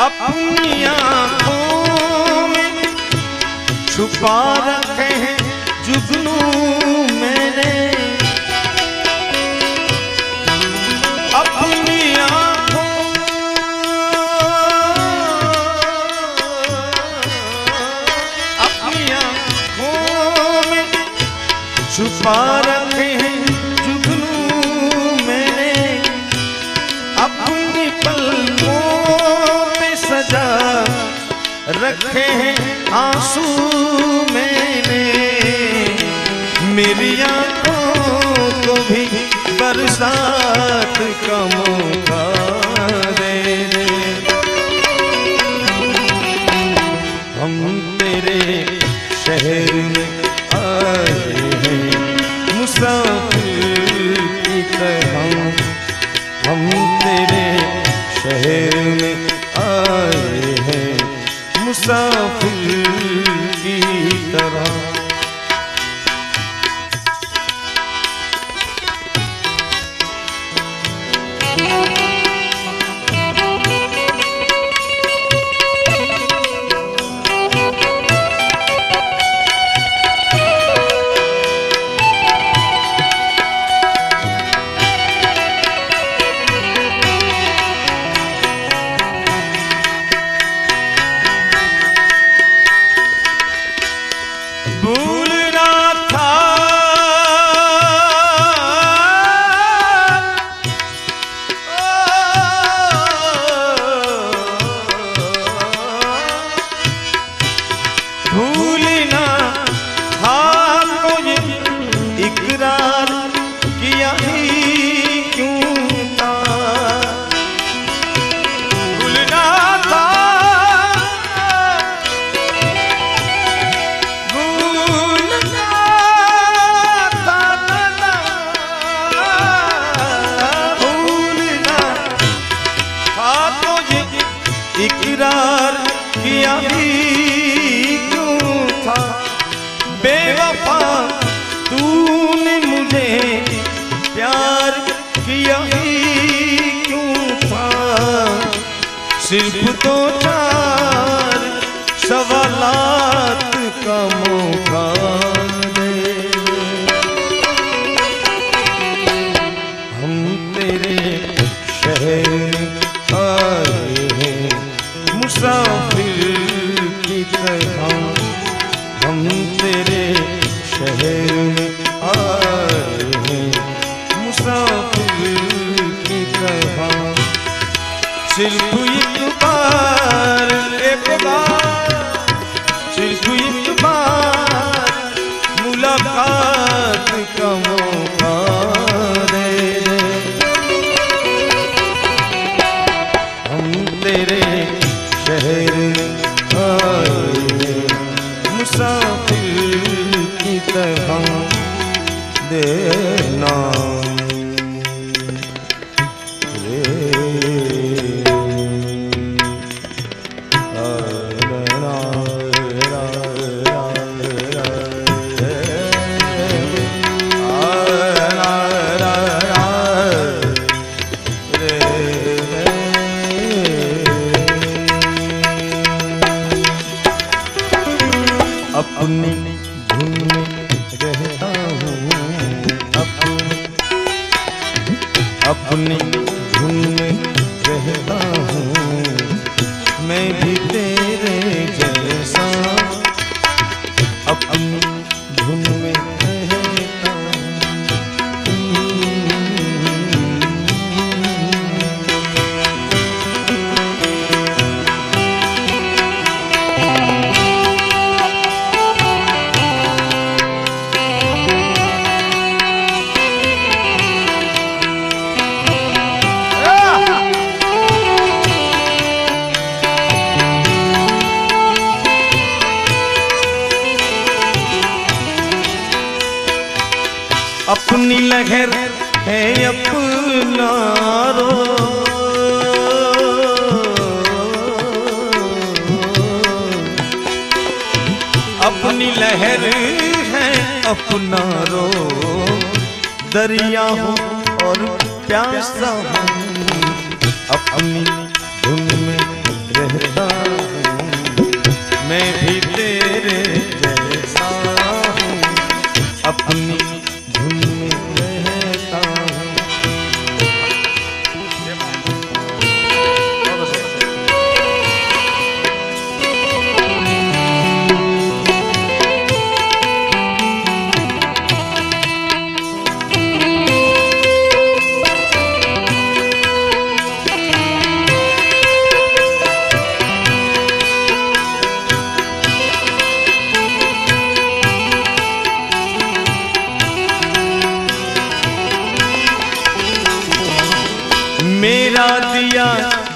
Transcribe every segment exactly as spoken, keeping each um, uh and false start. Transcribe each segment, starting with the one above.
अपनी आँखों में छुपा रखे हैं जुगनू मैंने, अपनी आँखों अपनी आँखों में छुपा रखे हैं जुगनू मैंने, अपनी पलकों पे सजा रखे हैं आंसू मैंने, मेरी आँखों को भी बरसात का मौका दे दे। हम तेरे शहर में आए हैं मुसाफिर की तरह, हम तेरे शहर में आए हैं मुसाफिर की तरह। इकरार किया ही क्यों था बेवफा, तूने मुझे प्यार किया ही क्यों था, सिर्फ दो चार सवालात का मौका दे। हम तेरे शहर आए हैं मुसाफिर की तरह, हम तेरे शहर में आए हैं मुसाफिर की तरह, सिर्फ एक बार एक बार सिर्फ एक बार मुलाकात का मौका दे दे। हम तेरे शहर में आए मुसाफिर की तरह, देना अपनी धुन में रहता हूँ, अपनी अपनी धुन में रहता हूँ, मैं भी तेरे जैसा अपनी धुन में रहता हूँ। अपनी लहर है अपना रो, अपनी लहर है अपना रो, दरिया हूँ और प्यासा हूँ, अपनी धुन में रहता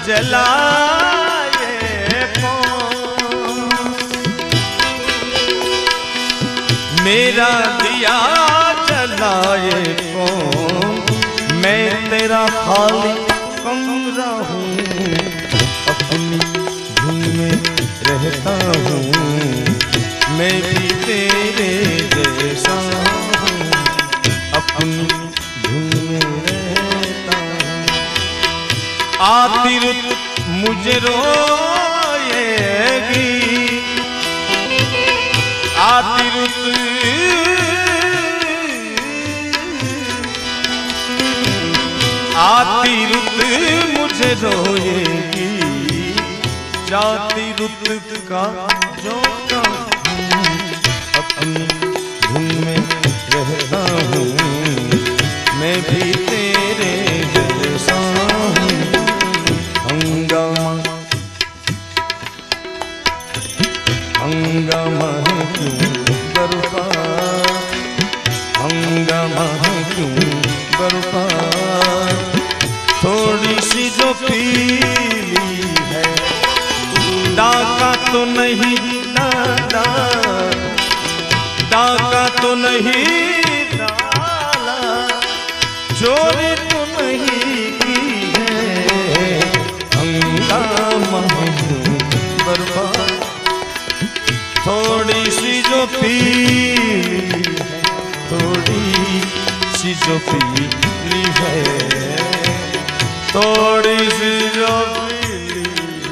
जलाए कौन, मेरा दिया जलाए कौन, मैं तेरा खालिक कमरा हूँ, अपनी धुन में रहता हूँ, मैं भी तेरे जैसा हूँ, अपनी धुन में रहता हूँ। आती रुत मुझे रोएगी, आती रुत आती रुत मुझे रोएगी, जाती रुत का जोता हूँ, अपनी धुन में रहता हूँ, मैं भी तेरे जैसा हूँ। हंगामा हंगामा क्यों बरपा, हंगामा क्यों बरपा, थोड़ी सी जो पीली है, डाका तो नहीं डाला, डाका तो नहीं डाला, चोरी तो नहीं की है, हंगामा क्यों बरपा, थोड़ी सी जो पीली है, थोड़ी सी जो पीली है, थोड़ी सी जो पीली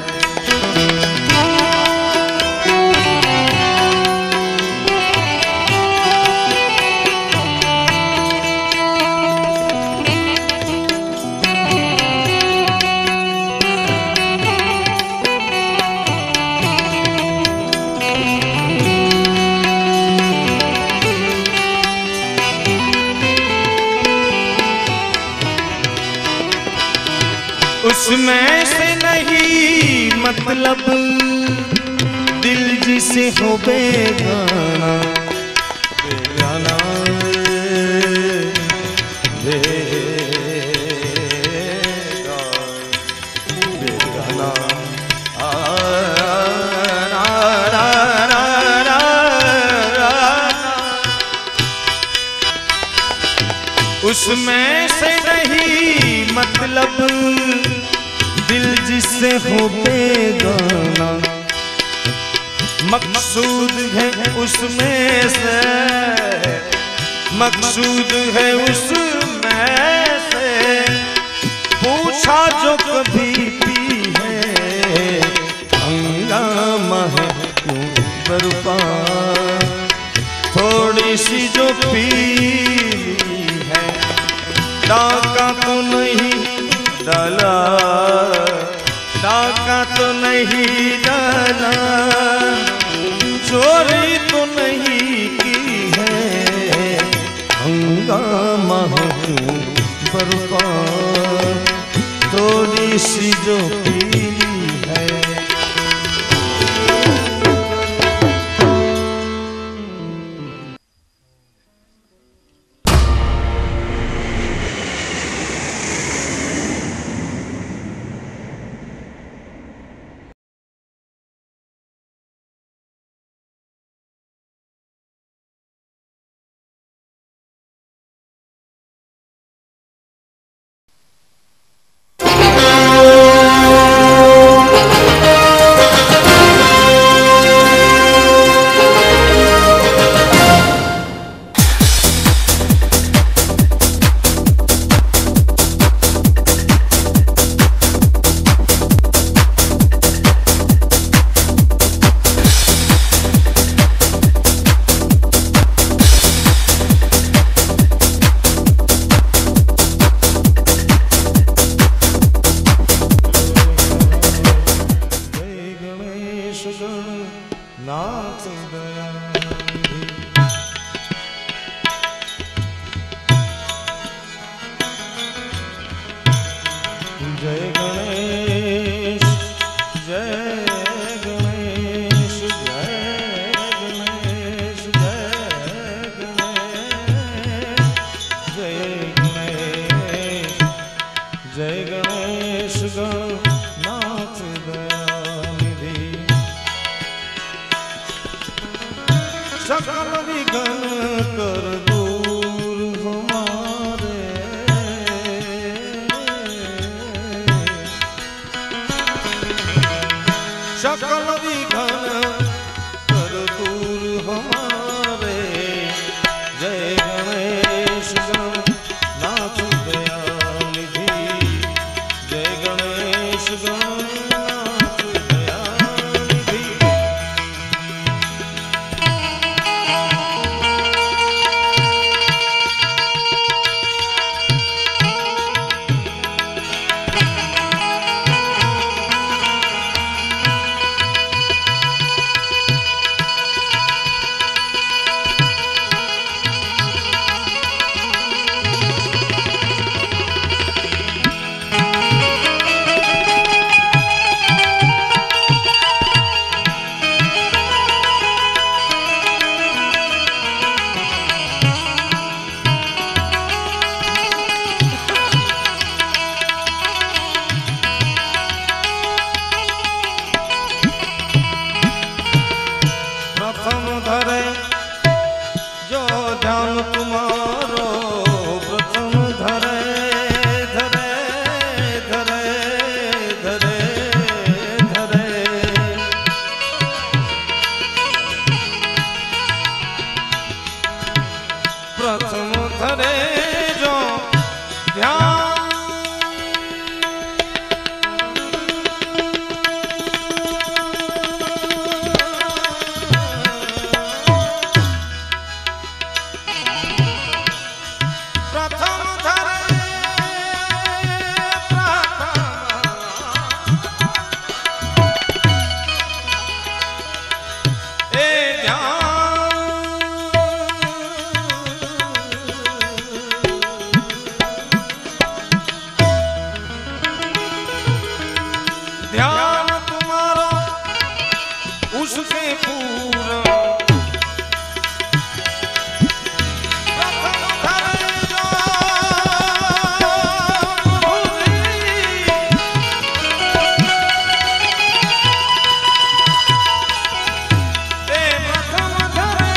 उसमें से नहीं मतलब, दिल जिसे हो बेगाना, बेगाना बेगाना, उसमें से नहीं मतलब, दिल जिससे हो बेगाना, मकसूद है उसमें से, मकसूद है उसमें से, पूछा जो कभी पी है, हंगामा है क्यों बरपा, थोड़ी सी जो पीली है, डाका तो नहीं डाला, डाका तो नहीं डाला, चोरी तो नहीं की है, हंगामा क्यों बरपा, थोड़ी सी जो पीली है। जय गणेश गणनाथ सकल विघन कर दूर हमारे, सकल विघन कर दूर हमारे। जय गणेश गणनाथ दयानिधि, जय गणेश गणनाथ दयानिधि। प्रथम धरे जो ध्यान तुम्हारो, प्रथम धरे धरे धरे धरे धरे। प्रथम धरे जो ध्यान ध्यान तुम्हारा उससे पूरा। प्रथम धरे जो ए प्रथम धरे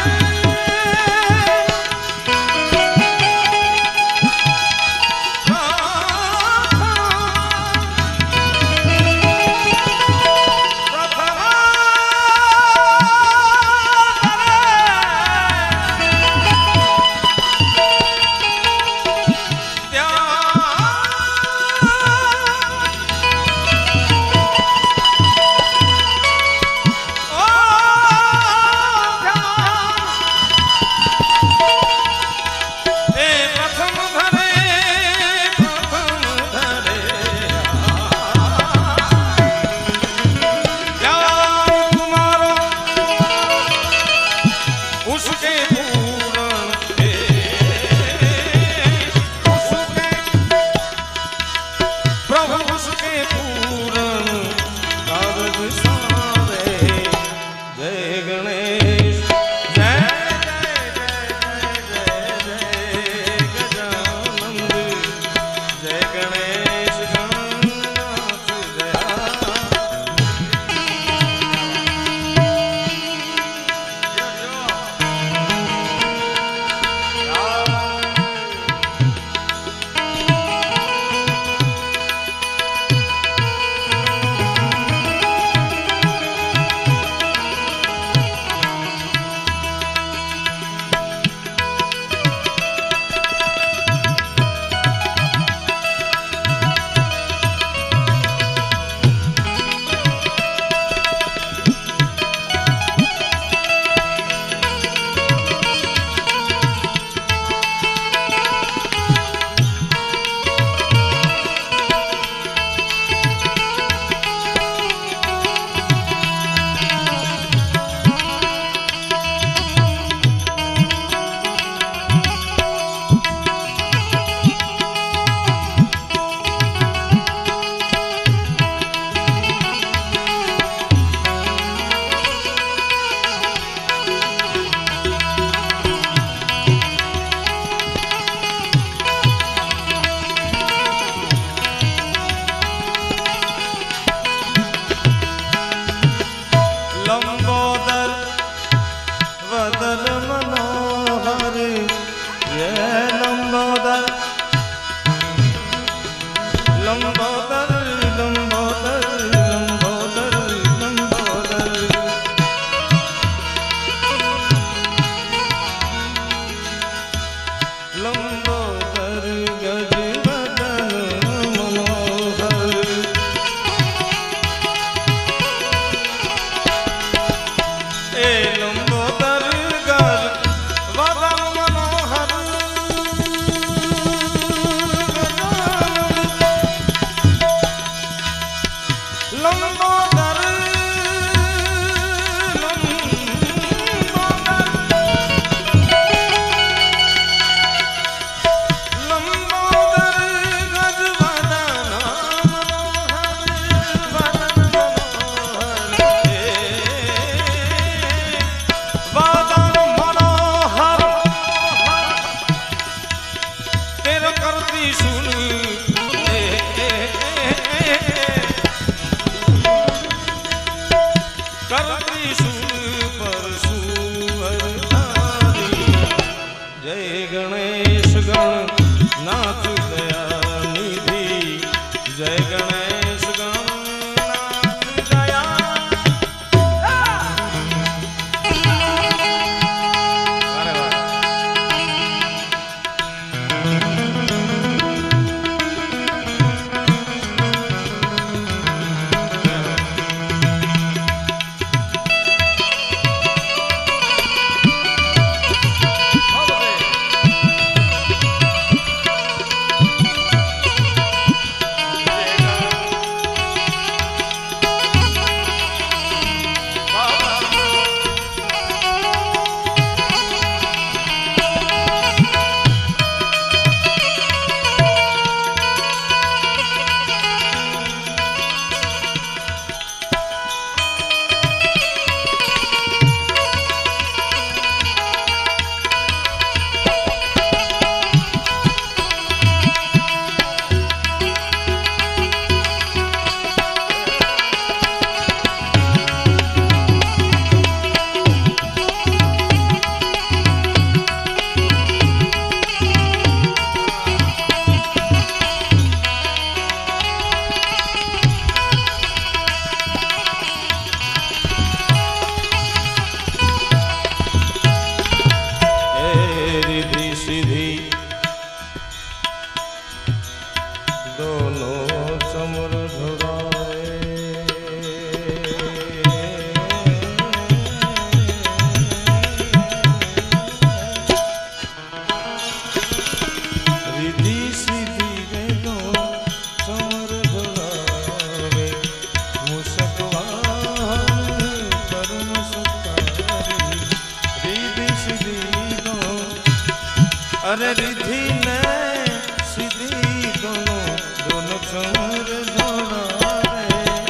अरे रिधि ने सीधी दोनों दोनों चमर ढोलावे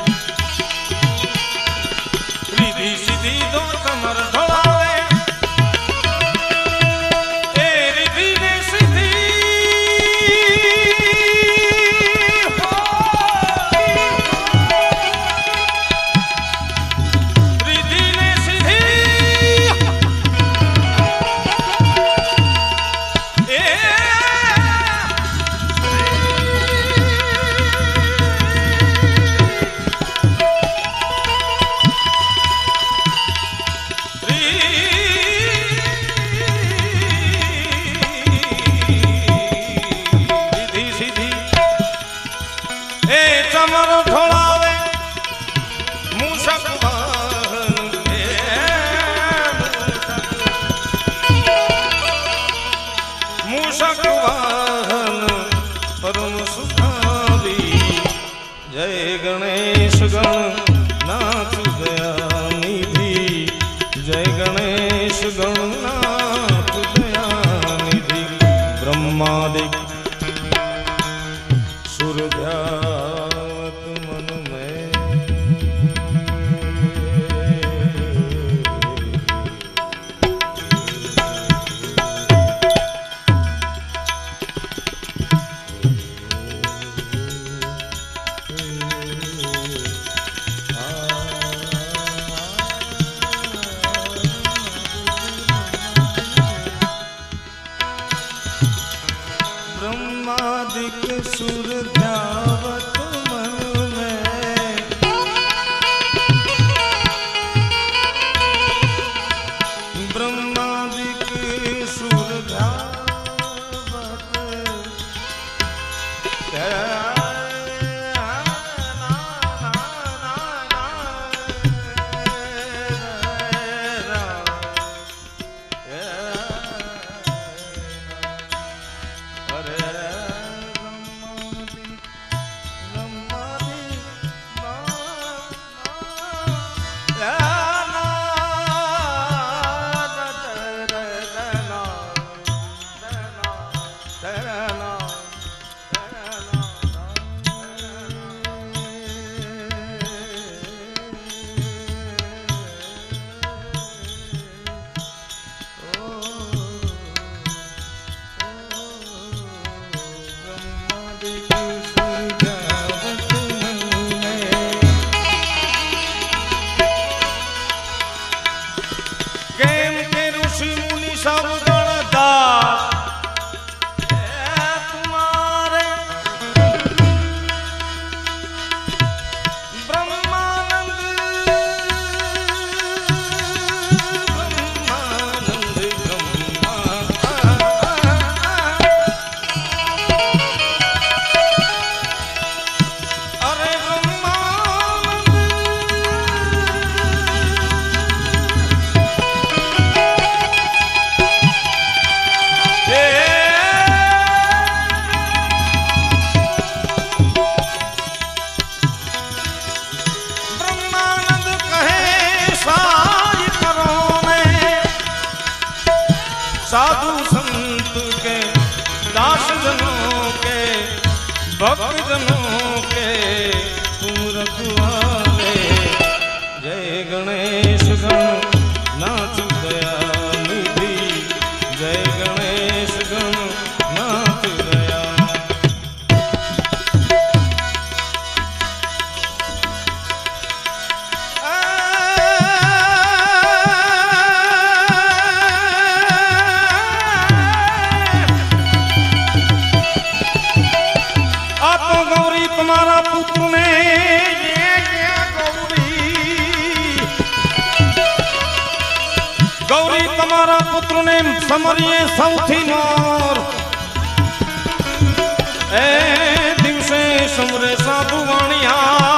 रिधि सीधी दो चमर ढोलावे ए रिधि ने सीधी रिधि ने सीधी जय गणेश गणनाथ दयानिधि जय गणेश गणनाथ दयानिधि ब्रह्मादिक सुर ध्यावत मन में ब्रह्मादिक सुर ध्यावत मन में ब्रह्मादिक सुर ध्यावत साधु संत के दास जनों के भक्त जनों के तुम रखवाले जय गणेश गणनाथ दयानिधि जय गणेश गणनाथ दया तुम्हारा पुत्र ने ये किया गौरी गौरी तुम्हारा पुत्र ने समरिए सौथी मोर ए दिवसे समरे साधु वाणिया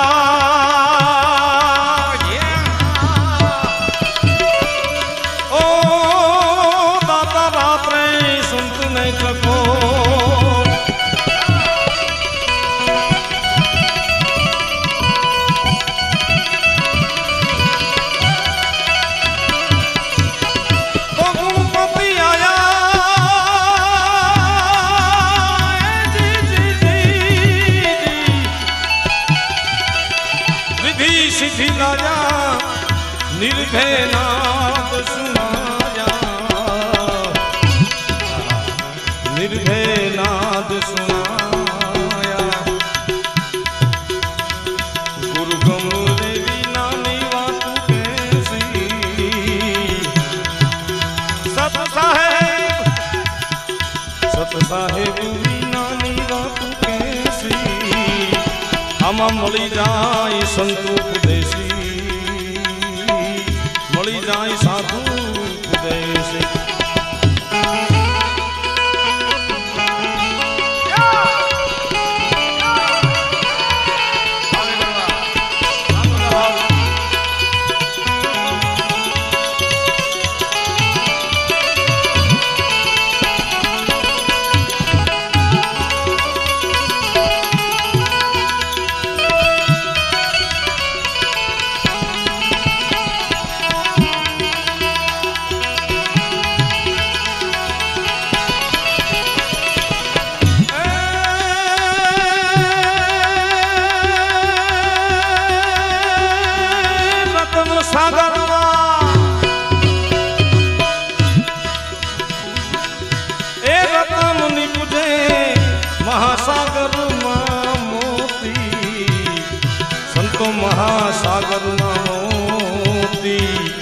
ओ दाता रात्रे सुनत नहीं सको लाया निर्भय नाद सुनाया निर्भय नाद सुनाया गुरु गमरे नानी बात कैसी सत साहेब सत साहेब नानी बात कैसी आमा मળી જાય સંતો ઉપદેશી મળી જાય સાધુ ઉપદેશી महासागर मोती संतो महासागर मोती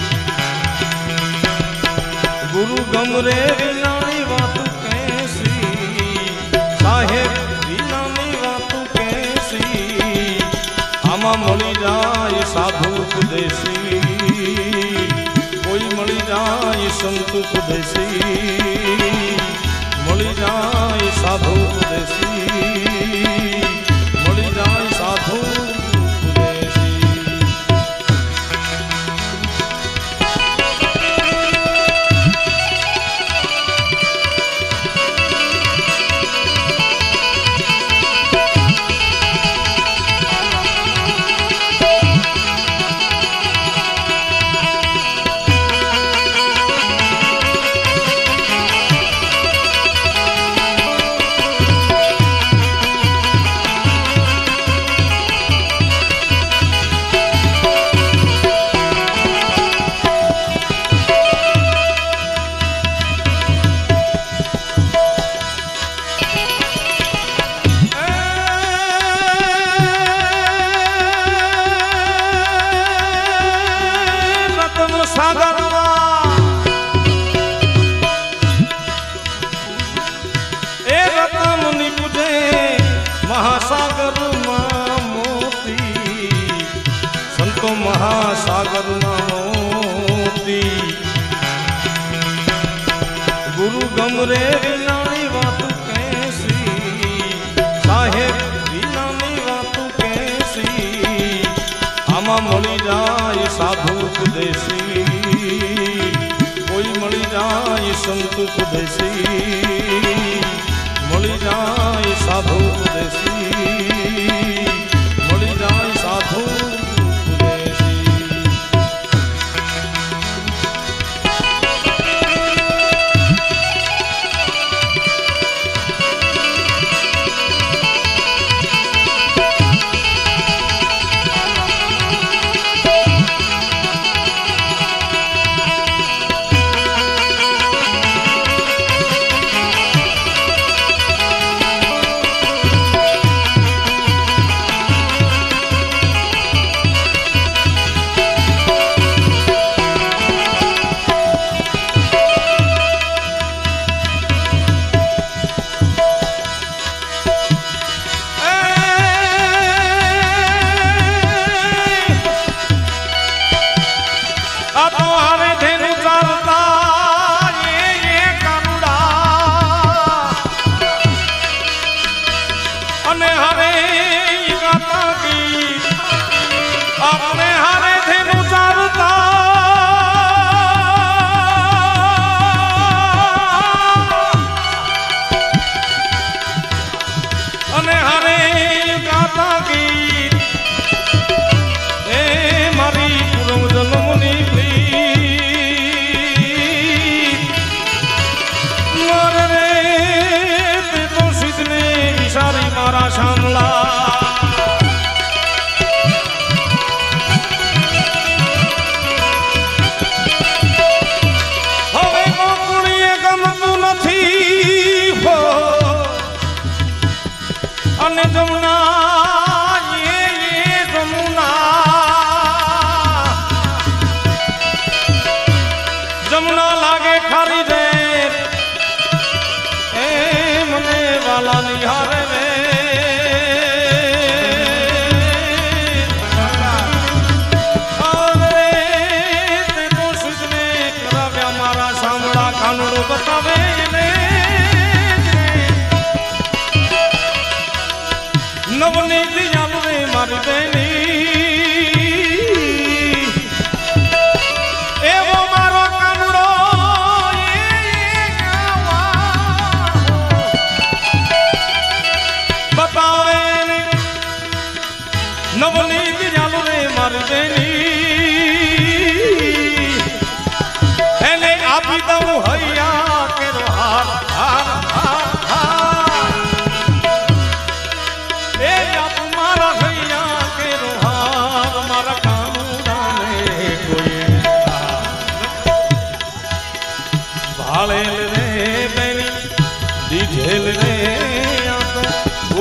गुरु गमरे विनानी बात कैसी साहेब विनानी बात कैसी आमा मળી જાય साधु उपदेशी कोई मળી જાય संत उपदेशी मળી જાય साधु उपदेशी मળી જાય साधु उपदेशी महासागर मोती संतो महासागर मोती गुरु गमरे विनानी बात कैसी साहेब विनानी बात कैसी आमा मળી જાય साधु उपदेशी कोई मળી જાય संत उपदेशी मળી જાય साधु उपदेशी मળી જાય साधु उपदेशी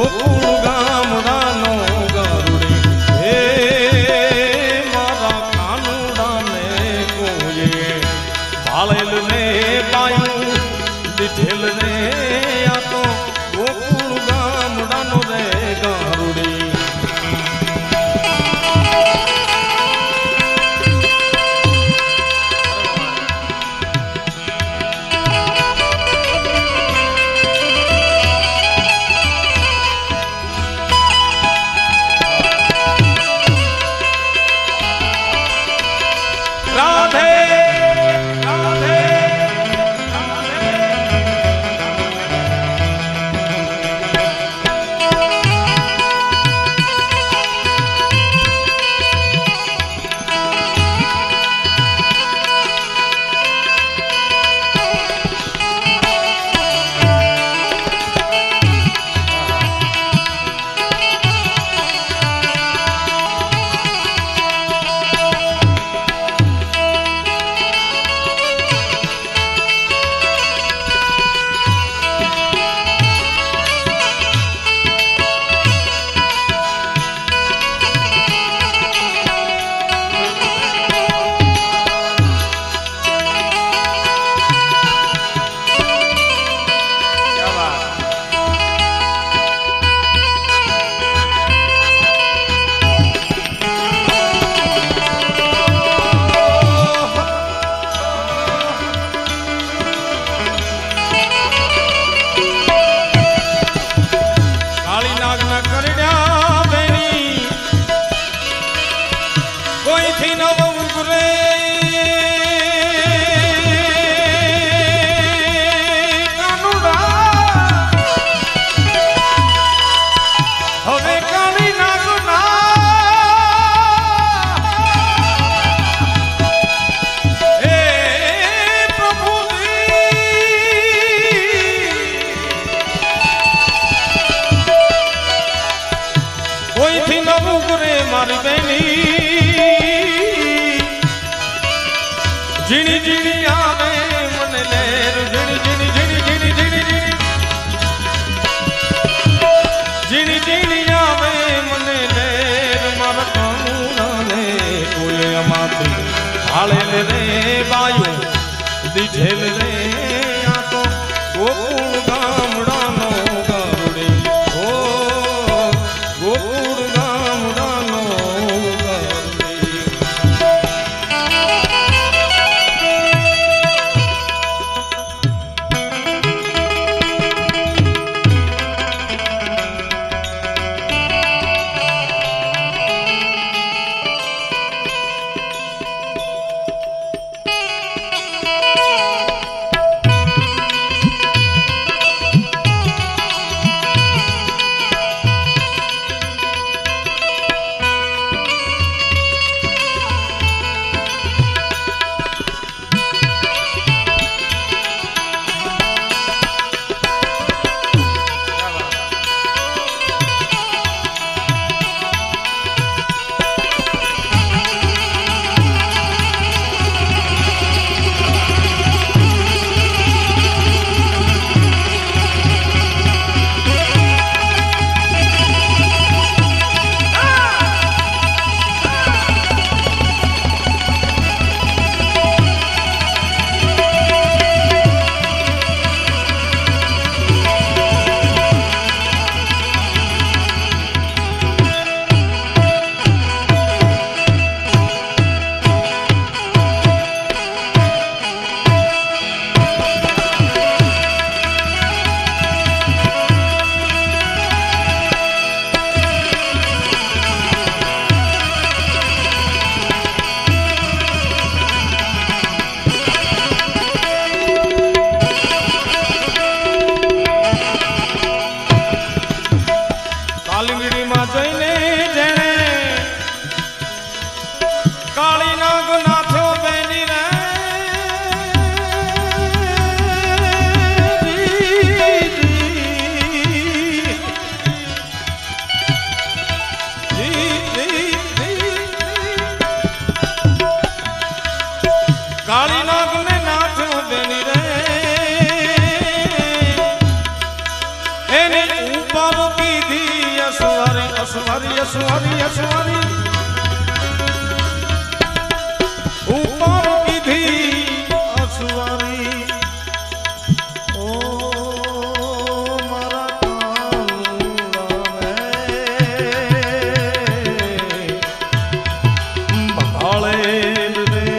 ગોકુળ ગામડાનો ગરુડી હે મારા કાનુડાને કોઈએ ભાળેલ ને પાયું દીધેલ ને આ તો ગોકુળ ગામડાનો રે ગરુડી जीनी जीनी आवे मन लेर जीनी जीनी जीनी जीनी जीनी जीनी जीनी जीनी आवे मन लेर मारा कानूना ने कोले अमाथी भाले रे बायो दीझेल रे आ तो गोकुळ गामडानो गरुड़ी ओ गोकुळ गामडानो गरुड़ी यशवारी यशवारी ऊपर की थी असवारी ओ मारा कानूड़ा भाले रे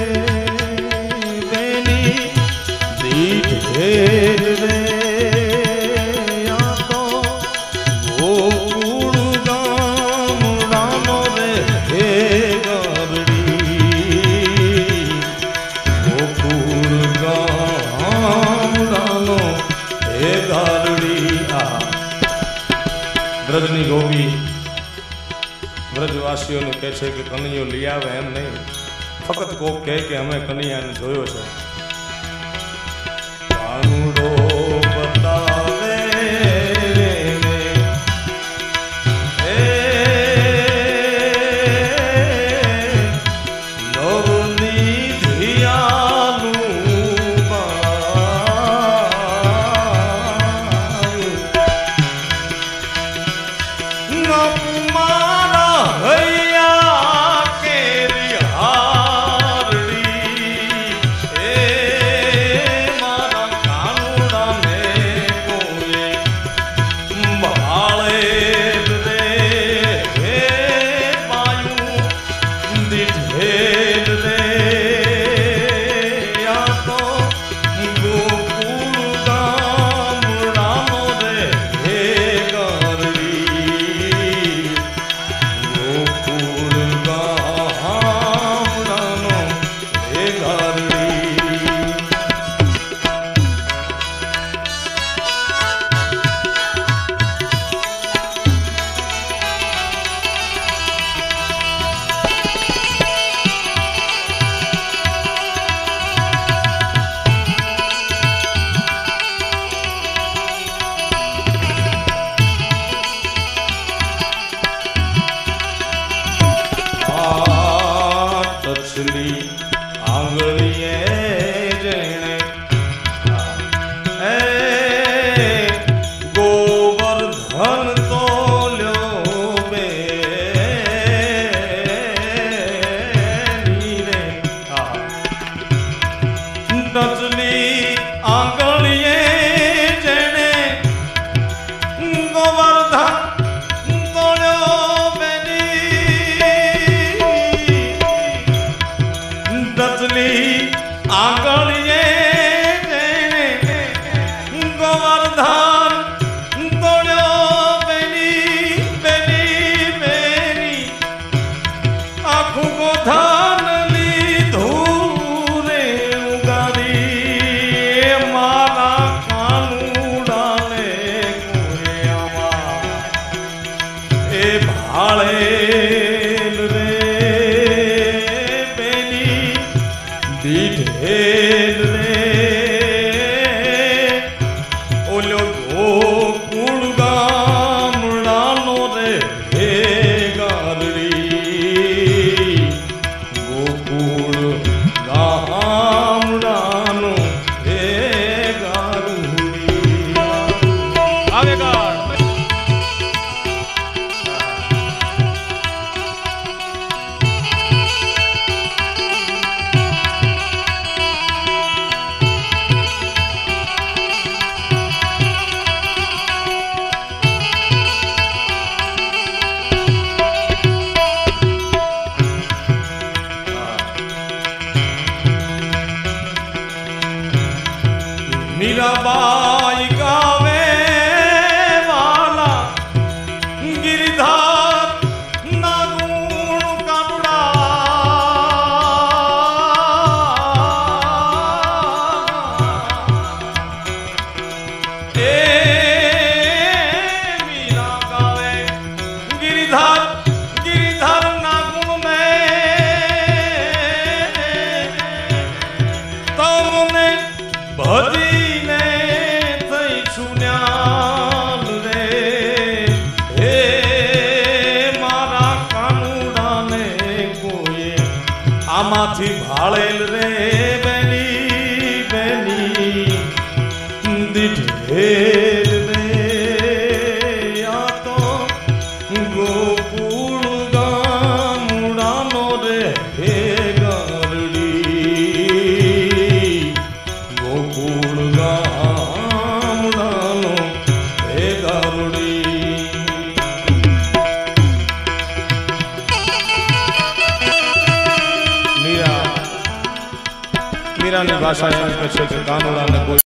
बेनी दीठ ढेर रे या तो वो ब्रजनी गोपी ब्रजवासीओं ने कहे छे कि कन्हैयो लई आवे एम नहीं फकत कोक कहे कि हमें कन्हैया ने जोयो छे कानुडो बतावे ए नवनी धियानु आंगलिए जने ए गोवर्धन तो लो बे नीरे डचली आंगलिए जने गोवर्धन तो लो डचली आंगलिए गोवर्धन तोड़ो बेनी बेनी बेनी आँखों को धान ली धूरे उगारी मारा कानूड़ा ले कोई आमा ए भाले ढेर रे ओलो गोकुल गामड़ानो रे हे गारड़ी गोकुल गामड़ानो हे गारुड़ी आवेगा मीराबाई गावे वाला गिरधार नागुण कानुड़ा ए मीरा गावे गिरधार गिरधार नागुण में तो ने भजी आमाथी भाड़ेल रे बेनी बेनी ढेर रे या तो गोपू મૂળ ગામડાનો હે ગારુડી. મીરા મીરાની ભાષા એમ કહે છે કે કાનુડાને કોઈ